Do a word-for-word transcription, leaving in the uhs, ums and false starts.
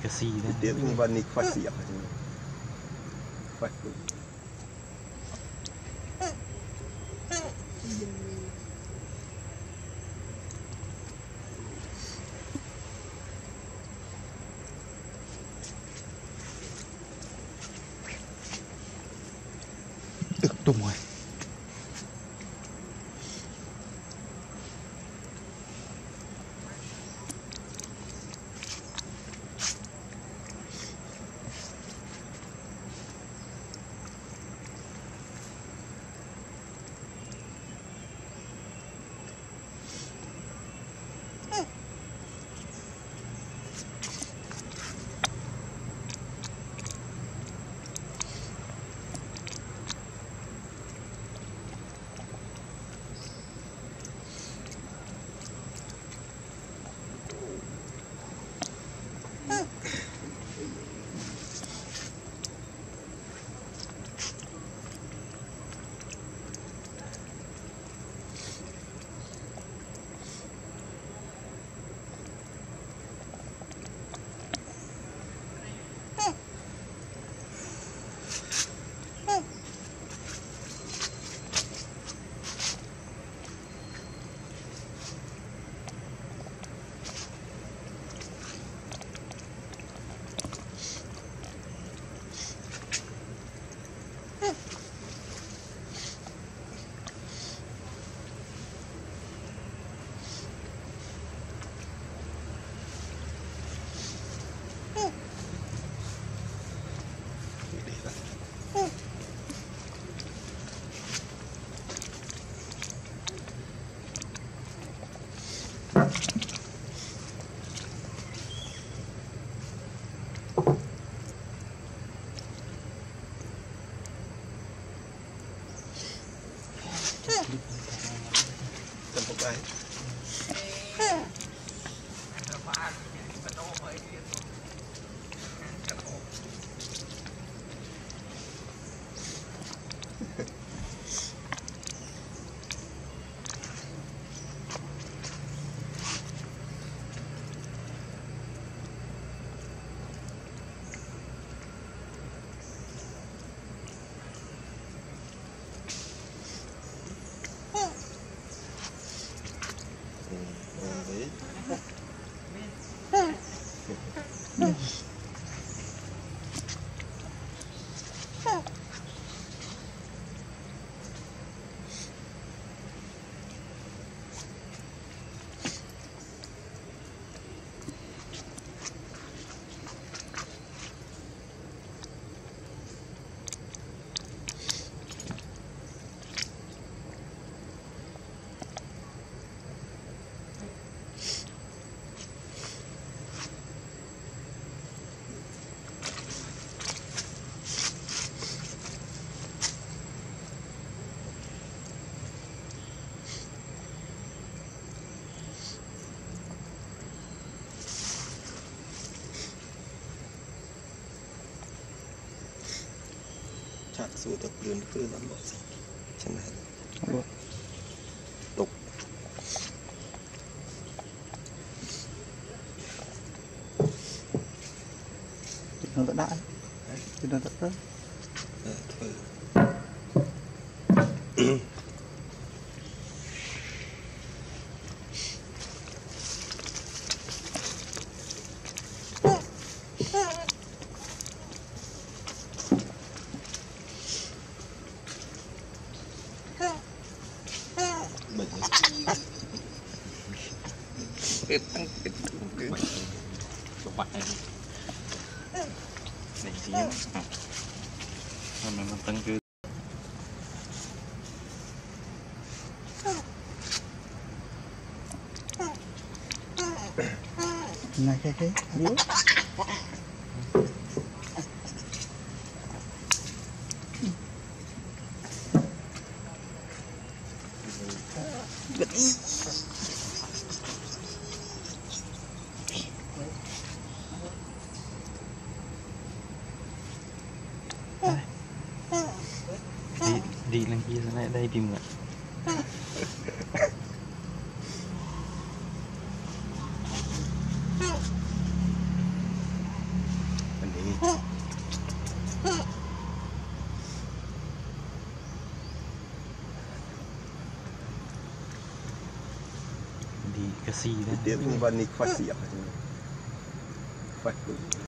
cái xì đấy tiếp cũng vẫn đi khoách xì khoách được tung rồi. chặt xuống tập lươn cứ làm bộ chân này tục nó đã đã thì nó đã rất thôi cái tăng cái cái cái bạn này này gì á mà mình mình tăng cứ này cái cái bữa đi đi lên kia sang đây tìm lại กระซีนะ Tiếp nhưng mà nịch phát xỉa phải